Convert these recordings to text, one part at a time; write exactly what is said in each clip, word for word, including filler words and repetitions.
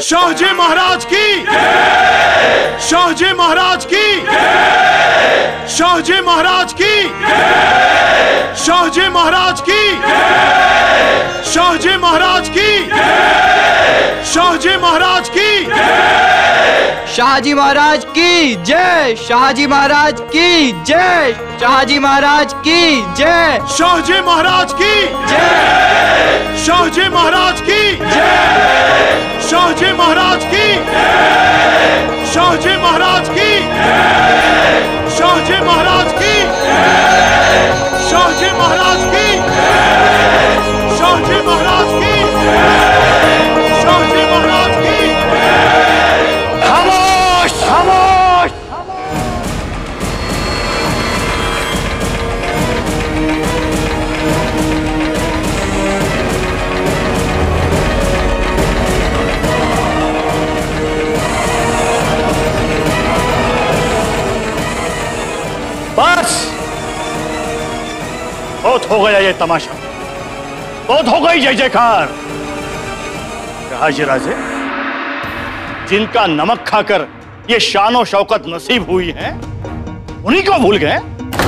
शाहजी महाराज की, शाहजी महाराज की, शाहजी महाराज की, शाहजी महाराज की, शाहजी महाराज की, शाहजी महाराज की, शाहजी महाराज की जय, शाहजी महाराज की जय, शाहजी महाराज की जय, शाहजी महाराज की जय, शाहजी महाराज की जय, शाहजी महाराज की, शाहजी महाराज की, शाहजी महाराज की, शाहजी महाराज की, शाहजी महाराज की, शाहजी महाराज की। खामोश, खामोश। बस बहुत हो गया ये तमाशा, बहुत हो गई जय जयकार। राजे जिनका नमक खाकर ये शान शौकत नसीब हुई है, उन्हीं को भूल गए।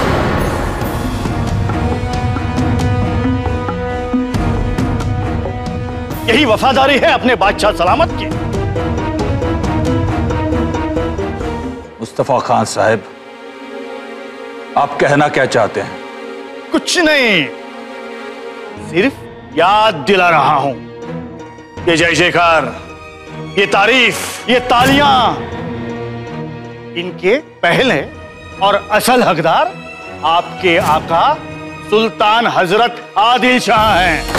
यही वफादारी है अपने बादशाह सलामत की। मुस्तफा खान साहब, आप कहना क्या चाहते हैं? कुछ नहीं, सिर्फ याद दिला रहा हूं। ये जय जयकार, ये तारीफ, ये तालियां, इनके पहले और असल हकदार आपके आका सुल्तान हजरत आदिल शाह हैं।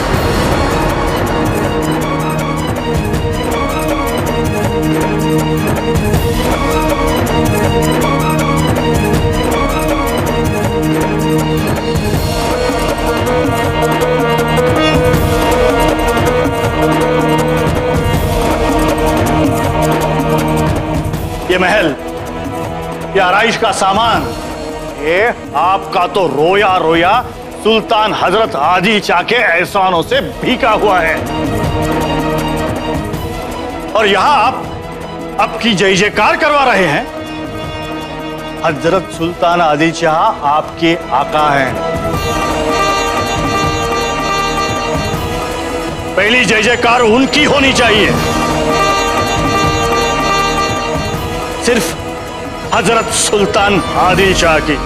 ये महल, ये आराइश का सामान, ये आपका तो रोया रोया सुल्तान हजरत आदिल शाह के एहसानों से भीगा हुआ है। और यहां आप अब की जय जयकार करवा रहे हैं। हजरत सुल्तान आदिल शाह आपके आका हैं। पहली जय जयकार उनकी होनी चाहिए, सिर्फ हजरत सुल्तान आदिल शाह की।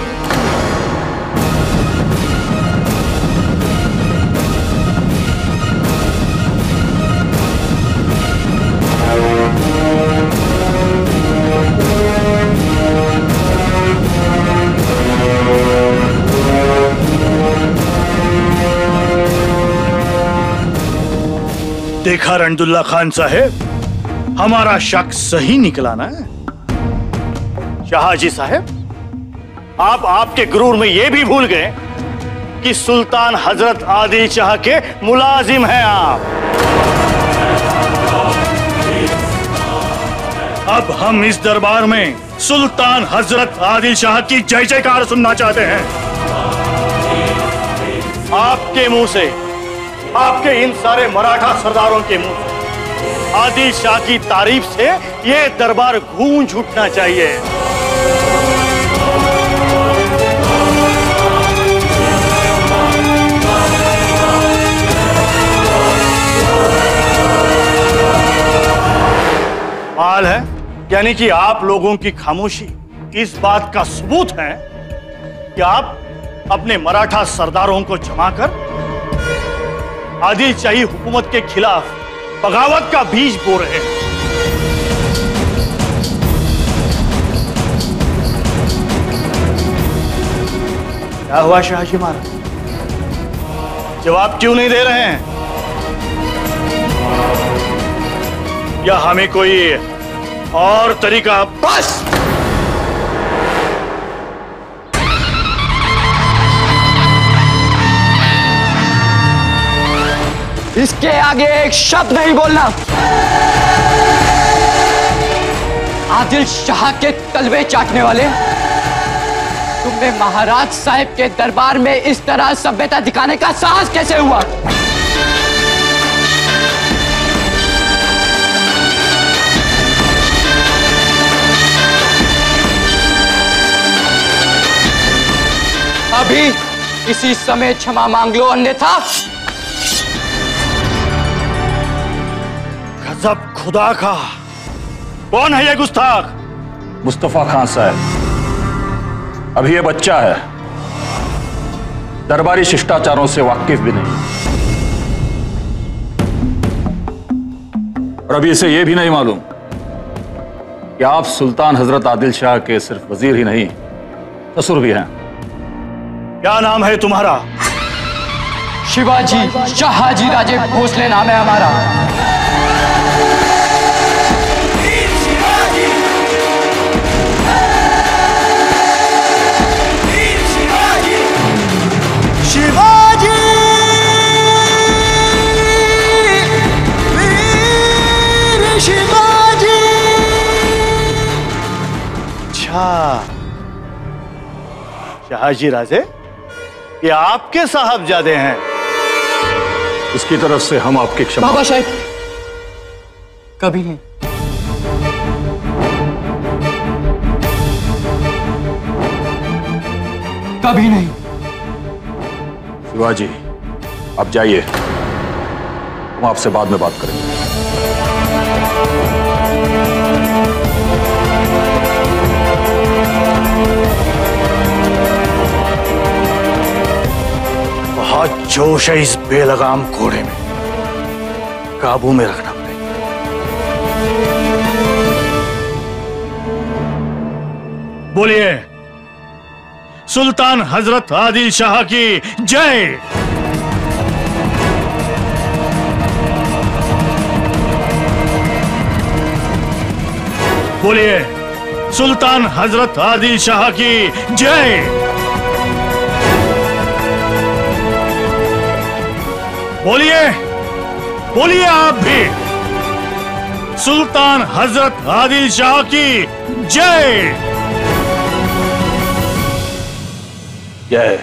देखा रणदुल्ला खान साहब, हमारा शक सही निकला ना। शाहजी साहब, आप आपके गुरूर में यह भी भूल गए कि सुल्तान हजरत आदिल शाह के मुलाजिम हैं आप। अब हम इस दरबार में सुल्तान हजरत आदिल शाह की जय जयकार सुनना चाहते हैं। आपके मुंह से, आपके इन सारे मराठा सरदारों के मुंह से आदिल शाह की तारीफ से यह दरबार गूंज उठना चाहिए। माल है, यानी कि आप लोगों की खामोशी इस बात का सबूत है कि आप अपने मराठा सरदारों को जमाकर आदिल शाही हुकूमत के खिलाफ बगावत का बीज बो रहे हैं। क्या हुआ शाहजी महाराज, जवाब क्यों नहीं दे रहे हैं? या हमें कोई और तरीका? बस इसके आगे एक शब्द नहीं बोलना। आदिल शाह के तलवे चाटने वाले, तुमने महाराज साहब के दरबार में इस तरह सभ्यता दिखाने का साहस कैसे हुआ? अभी इसी समय क्षमा मांग लो, अन्यथा। गजब खुदा का! कौन है ये गुस्ताख? मुस्तफा खान साहब, अभी ये बच्चा है, दरबारी शिष्टाचारों से वाकिफ भी नहीं, और अभी इसे यह भी नहीं मालूम कि आप सुल्तान हजरत आदिल शाह के सिर्फ वजीर ही नहीं, ससुर भी हैं। क्या नाम है तुम्हारा? शिवाजी शाहजी राजे भोसले नाम है हमारा। शिवाजी, वीर शिवाजी। अच्छा, शाहजी राजे, ये आपके साहबजादे हैं। इसकी तरफ से हम आपकी क्षमा। बाबा साहब, कभी नहीं। कभी नहीं। शिवाजी, आप जाइए, हम आपसे बाद में बात करेंगे। बहुत जोश है इस बेलगाम घोड़े में, काबू में रखना पड़ेगा। बोलिए, सुल्तान हजरत आदिल शाह की जय। बोलिए, सुल्तान हजरत आदिल शाह की जय। बोलिए, बोलिए आप भी, सुल्तान हजरत आदिल शाह की जय। जय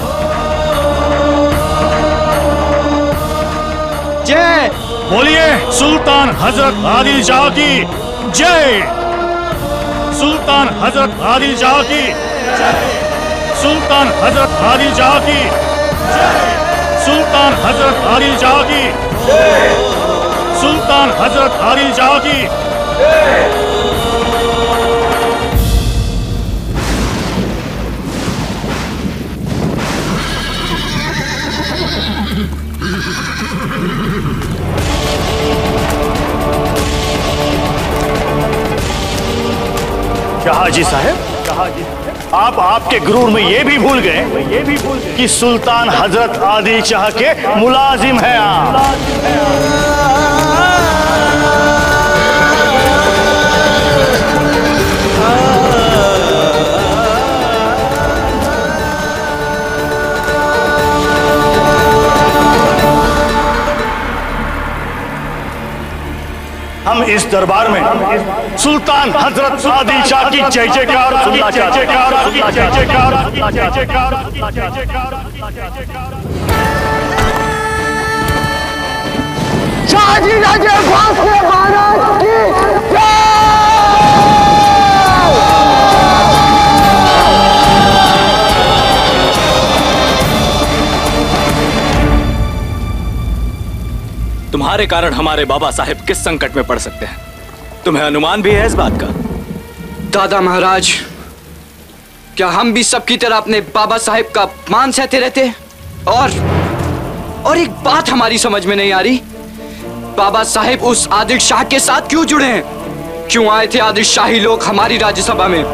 जय। बोलिए, सुल्तान हजरत आदिल शाह की जय। सुल्तान हजरत आदिल शाह की जय। सुल्तान हजरत आदिल शाह की जय। सुल्तान हजरत आदिल शाह की जय। सुल्तान हजरत आदिल शाह की जय। शाहजी साहब, आप आपके गुरूर में ये भी भूल गए ये भी भूल गए कि सुल्तान हजरत आदिल शाह के मुलाजिम हैं आप। हम इस दरबार में सुल्तान हजरत आदिल शाह की जय जयकार सुनना चाहते हैं। जय जयकार, जय जयकार, जय जयकार। शाहजी राजे भोसले महाराज की जय। तुम्हारे कारण हमारे बाबा साहेब किस संकट में पड़ सकते हैं, तुम्हें अनुमान भी है इस बात का? दादा महाराज, क्या हम भी सबकी तरह अपने बाबा साहेब का अपमान सहते रहते? और और एक बात हमारी समझ में नहीं आ रही, बाबा साहेब उस आदिल शाह के साथ क्यों जुड़े हैं? क्यों आए थे आदिल शाही लोग हमारी राज्यसभा में?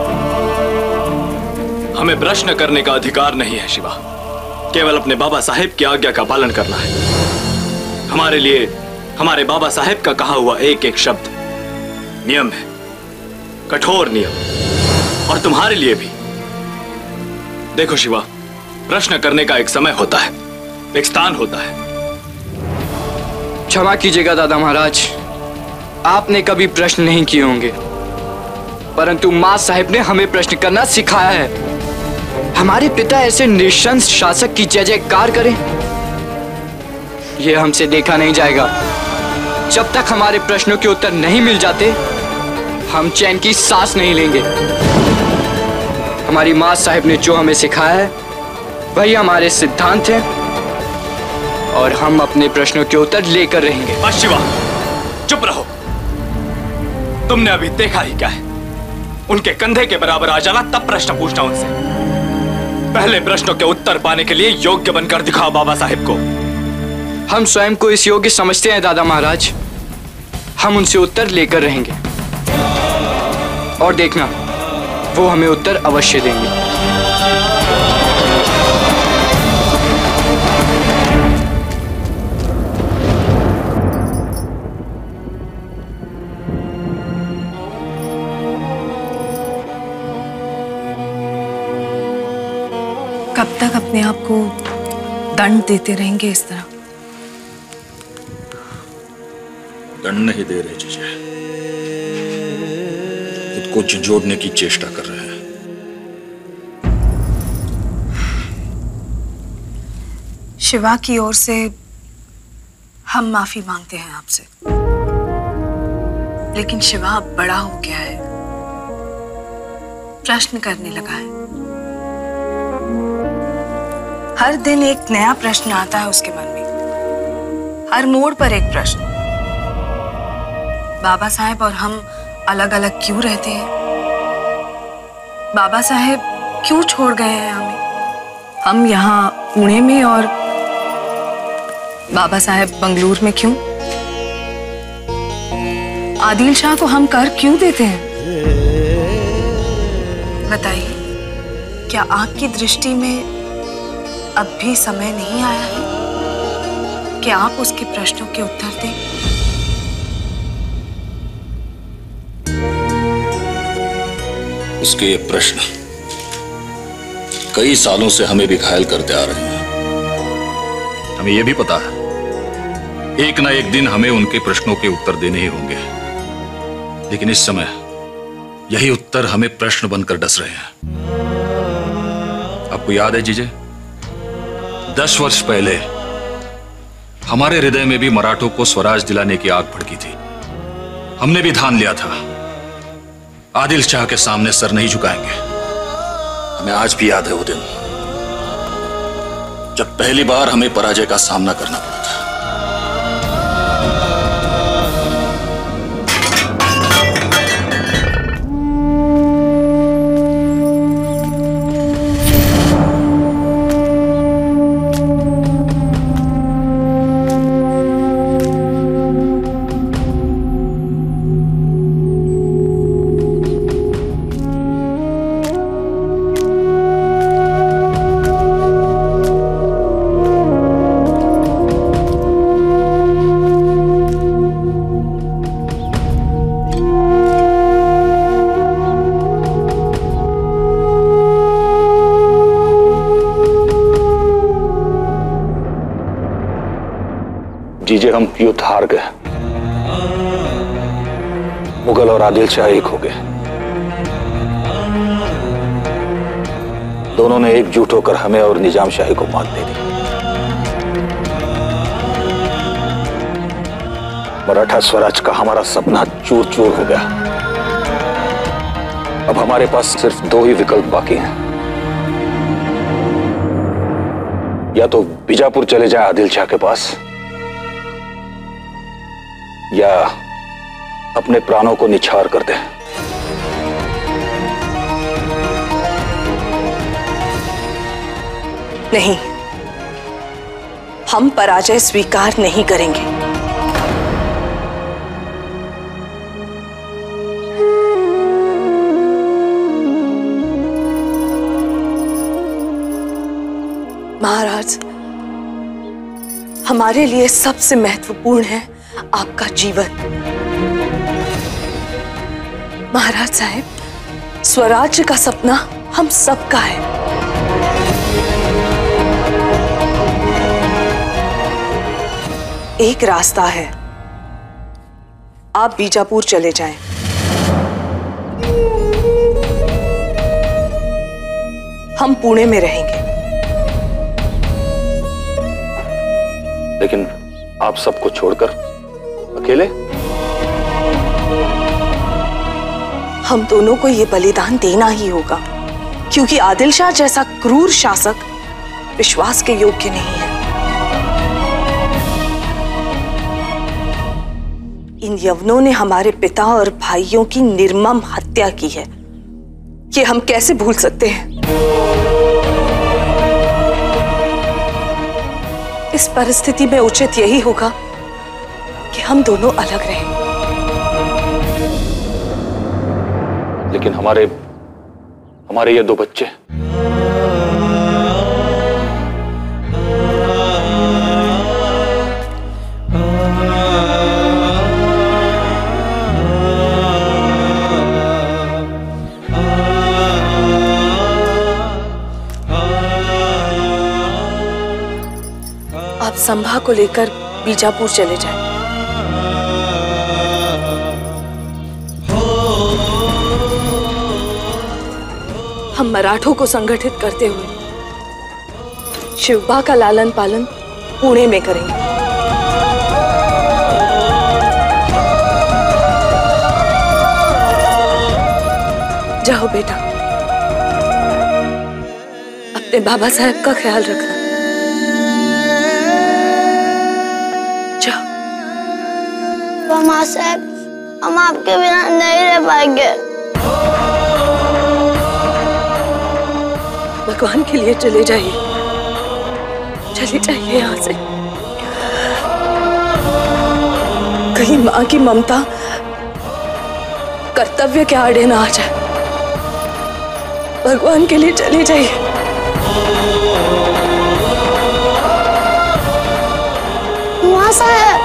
हमें प्रश्न करने का अधिकार नहीं है शिवा, केवल अपने बाबा साहेब की आज्ञा का पालन करना है। हमारे लिए हमारे बाबा साहेब का कहा हुआ एक एक शब्द नियम है, कठोर नियम। और तुम्हारे लिए भी। देखो शिवा, प्रश्न करने का एक समय होता है, एक स्थान होता है। क्षमा कीजिएगा दादा महाराज, आपने कभी प्रश्न नहीं किए होंगे, परंतु मां साहेब ने हमें प्रश्न करना सिखाया है। हमारे पिता ऐसे निशंस शासक की जय जयकार करें, यह हमसे देखा नहीं जाएगा। जब तक हमारे प्रश्नों के उत्तर नहीं मिल जाते, हम चैन की सांस नहीं लेंगे। हमारी मां साहिब ने जो हमें सिखाया है, वही हमारे सिद्धांत हैं और हम अपने प्रश्नों के उत्तर लेकर रहेंगे। बस शिवा, चुप रहो। तुमने अभी देखा ही क्या है? उनके कंधे के बराबर आ जाना, तब प्रश्न पूछना उनसे। पहले प्रश्नों के उत्तर पाने के लिए योग्य बनकर दिखाओ बाबा साहेब को। हम स्वयं को इस योग्य समझते हैं दादा महाराज। हम उनसे उत्तर लेकर रहेंगे और देखना, वो हमें उत्तर अवश्य देंगे। कब तक अपने आप को दंड देते रहेंगे इस तरह? दंड नहीं दे रहे जीजे, खुद को झंझोड़ने की चेष्टा कर रहे हैं। शिवा की ओर से हम माफी मांगते हैं आपसे, लेकिन शिवा अब बड़ा हो गया है, प्रश्न करने लगा है। हर दिन एक नया प्रश्न आता है उसके मन में, हर मोड़ पर एक प्रश्न। बाबा साहेब और हम अलग अलग क्यों रहते हैं? बाबा साहेब क्यों छोड़ गए हैं हमें? हम यहाँ पुणे में और बाबा साहेब बंगलुरु में क्यों? आदिल शाह को हम कर क्यों देते हैं? बताइए, क्या आपकी दृष्टि में अब भी समय नहीं आया है कि आप उसके प्रश्नों के उत्तर दें? उसके ये प्रश्न कई सालों से हमें भी घायल करते आ रहे हैं। हमें यह भी पता है एक ना एक दिन हमें उनके प्रश्नों के उत्तर देने ही होंगे, लेकिन इस समय यही उत्तर हमें प्रश्न बनकर डस रहे हैं। आपको याद है जीजे, दस वर्ष पहले हमारे हृदय में भी मराठों को स्वराज दिलाने की आग भड़की थी। हमने भी ठान लिया था आदिल शाह के सामने सर नहीं झुकाएंगे। हमें आज भी याद है वो दिन जब पहली बार हमें पराजय का सामना करना पड़ा था। जीजे, हम युद्ध हार गए। मुगल और आदिल शाह एक हो गए। दोनों ने एकजुट होकर हमें और निजाम शाही को मात दे दी। मराठा स्वराज का हमारा सपना चूर चूर हो गया। अब हमारे पास सिर्फ दो ही विकल्प बाकी हैं। या तो बीजापुर चले जाए आदिल शाह के पास, या अपने प्राणों को निछावर कर दे। नहीं, हम पराजय स्वीकार नहीं करेंगे। महाराज, हमारे लिए सबसे महत्वपूर्ण है आपका जीवन। महाराज साहब, स्वराज्य का सपना हम सबका है। एक रास्ता है, आप बीजापुर चले जाएं। हम पुणे में रहेंगे। लेकिन आप सबको छोड़कर अकेले? हम दोनों को यह बलिदान देना ही होगा, क्योंकि आदिल शाह जैसा क्रूर शासक विश्वास के योग्य नहीं है। इन यवनों ने हमारे पिता और भाइयों की निर्मम हत्या की है, ये हम कैसे भूल सकते हैं? इस परिस्थिति में उचित यही होगा कि हम दोनों अलग रहें। लेकिन हमारे हमारे ये दो बच्चे, आप संभा को लेकर बीजापुर चले जाएं। हम मराठों को संगठित करते हुए शिवबा का लालन पालन पुणे में करेंगे। जाओ बेटा, अपने बाबा साहब का ख्याल रखना। जाओ। मामा साहब, हम आपके बिना नहीं रह पाएंगे। भगवान के लिए चले जाइए, चले जाइए यहाँ से। कहीं माँ की ममता कर्तव्य के आड़े ना आ जाए। भगवान के लिए चले जाइए। माँ साहब,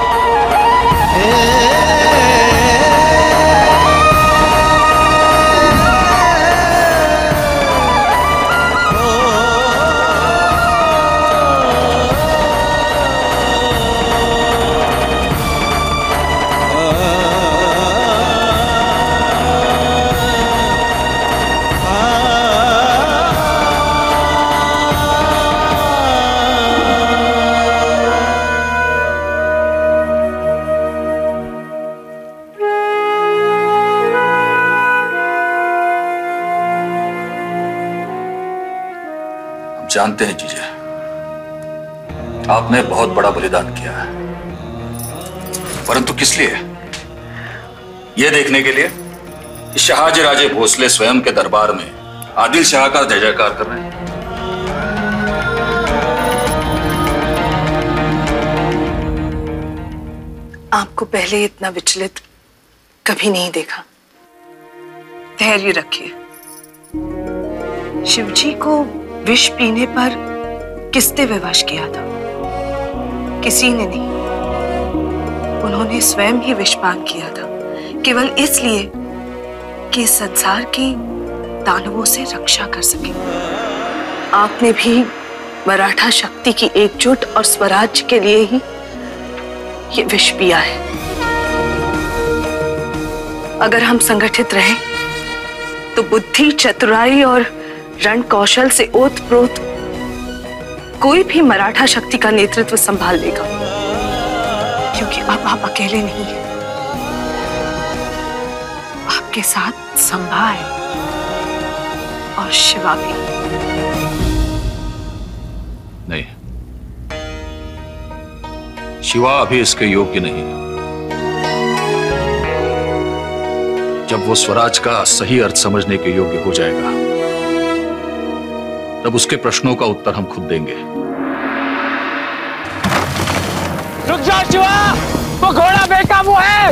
जानते हैं जीजा, आपने बहुत बड़ा बलिदान किया है, परंतु किस लिए? यह देखने के लिए कि शहाजी राजे भोसले स्वयं के दरबार में आदिल शाह का जय जयकार कर रहे हैं। आपको पहले इतना विचलित कभी नहीं देखा। धैर्य रखिए। शिवजी को विष पीने पर किसने विवश किया था? किसी ने नहीं, उन्होंने स्वयं ही विषपान किया था, केवल इसलिए कि इस संसार की दानवों से रक्षा कर सके। आपने भी मराठा शक्ति की एकजुट और स्वराज्य के लिए ही ये विष पिया है। अगर हम संगठित रहें तो बुद्धि, चतुराई और रण कौशल से ओतप्रोत कोई भी मराठा शक्ति का नेतृत्व संभाल लेगा, क्योंकि अब आप अकेले नहीं हैं। आपके साथ संभा है और शिवा भी। नहीं, शिवा अभी इसके योग्य नहीं है। जब वो स्वराज का सही अर्थ समझने के योग्य हो जाएगा, तब उसके प्रश्नों का उत्तर हम खुद देंगे। रुक जाओ शिवा, वो घोड़ा बेकाबू है।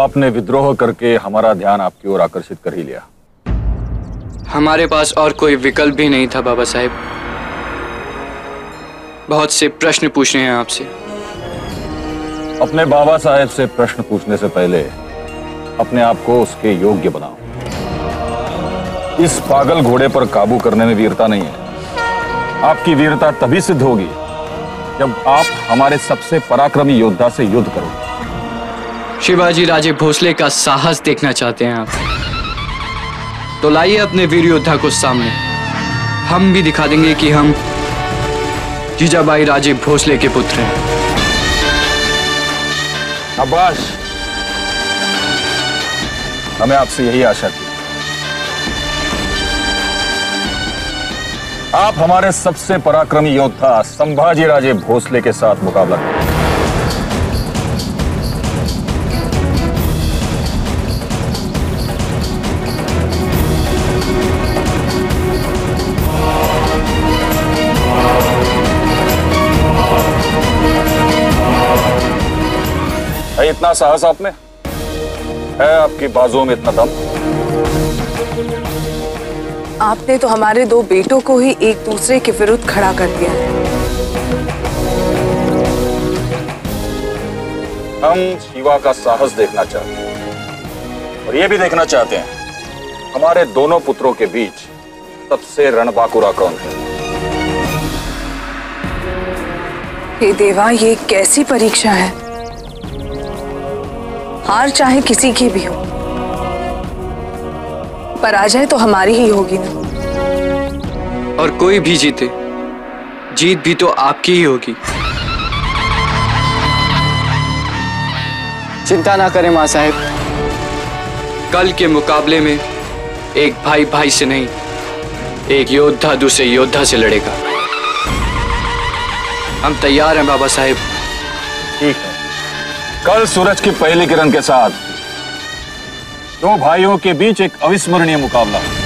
आपने विद्रोह करके हमारा ध्यान आपकी ओर आकर्षित कर ही लिया। हमारे पास और कोई विकल्प भी नहीं था बाबा साहेब। बहुत से प्रश्न पूछने हैं आपसे। अपने बाबा साहेब से प्रश्न पूछने से पहले अपने आप को उसके योग्य बनाओ। इस पागल घोड़े पर काबू करने में वीरता नहीं है। आपकी वीरता तभी सिद्ध होगी जब आप हमारे सबसे पराक्रमी योद्धा से युद्ध करोगे। शिवाजी राजे भोसले का साहस देखना चाहते हैं आप, तो लाइए अपने वीर योद्धा को सामने। हम भी दिखा देंगे कि हम जीजाबाई राजे भोसले के पुत्र हैं। शाबाश, हमें आपसे यही आशा थी। आप हमारे सबसे पराक्रमी योद्धा संभाजी राजे भोसले के साथ मुकाबला करें। है इतना साहस आप में? है आपकी बाजुओं में इतना दम? आपने तो हमारे दो बेटों को ही एक दूसरे के विरुद्ध खड़ा कर दिया है। हम शिवा का साहस देखना चाहते हैं और ये भी देखना चाहते हैं हमारे दोनों पुत्रों के बीच सबसे रणबांकुरा कौन है। हे देवा, ये कैसी परीक्षा है। हार चाहे किसी की भी हो, पराजय तो हमारी ही होगी ना। और कोई भी जीते, जीत भी तो आपकी ही होगी। चिंता ना करें मां साहेब, कल के मुकाबले में एक भाई भाई से नहीं, एक योद्धा दूसरे योद्धा से लड़ेगा। हम तैयार हैं बाबा साहेब। ठीक है, कल सूरज की पहली किरण के साथ दो भाइयों के बीच एक अविस्मरणीय मुकाबला।